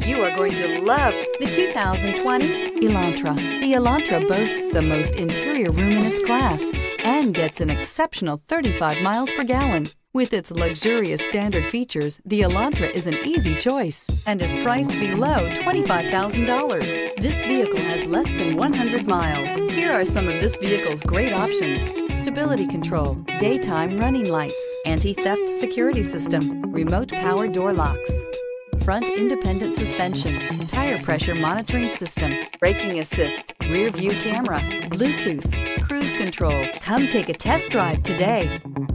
You are going to love the 2020 Elantra. The Elantra boasts the most interior room in its class and gets an exceptional 35 miles per gallon. With its luxurious standard features, the Elantra is an easy choice and is priced below $25,000. This vehicle has less than 100 miles. Here are some of this vehicle's great options: stability control, daytime running lights, anti-theft security system, remote power door locks, front independent suspension, tire pressure monitoring system, braking assist, rear view camera, Bluetooth, cruise control. Come take a test drive today.